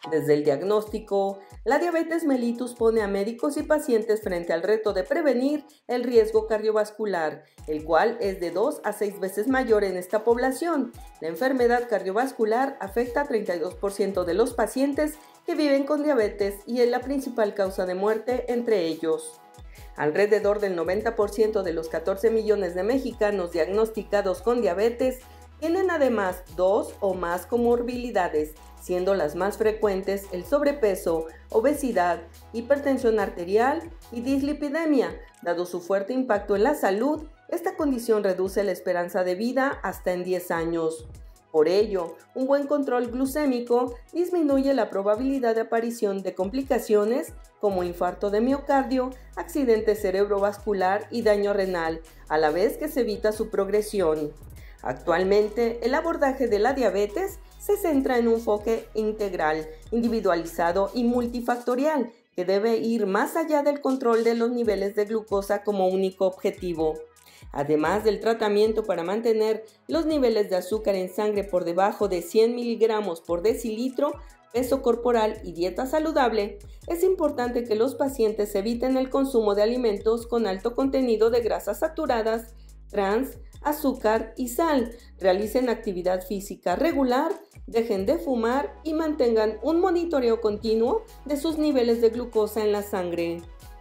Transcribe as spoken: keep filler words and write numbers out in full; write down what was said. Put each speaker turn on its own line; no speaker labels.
Desde el diagnóstico, la diabetes mellitus pone a médicos y pacientes frente al reto de prevenir el riesgo cardiovascular, el cual es de dos a seis veces mayor en esta población. La enfermedad cardiovascular afecta a treinta y dos por ciento de los pacientes que viven con diabetes y es la principal causa de muerte entre ellos. Alrededor del noventa por ciento de los catorce millones de mexicanos diagnosticados con diabetes tienen además dos o más comorbilidades, siendo las más frecuentes el sobrepeso, obesidad, hipertensión arterial y dislipidemia. Dado su fuerte impacto en la salud, esta condición reduce la esperanza de vida hasta en diez años. Por ello, un buen control glucémico disminuye la probabilidad de aparición de complicaciones como infarto de miocardio, accidente cerebrovascular y daño renal, a la vez que se evita su progresión. Actualmente, el abordaje de la diabetes se centra en un enfoque integral, individualizado y multifactorial, que debe ir más allá del control de los niveles de glucosa como único objetivo. Además del tratamiento para mantener los niveles de azúcar en sangre por debajo de cien miligramos por decilitro, peso corporal y dieta saludable, es importante que los pacientes eviten el consumo de alimentos con alto contenido de grasas saturadas, trans, azúcar y sal, realicen actividad física regular, dejen de fumar y mantengan un monitoreo continuo de sus niveles de glucosa en la sangre.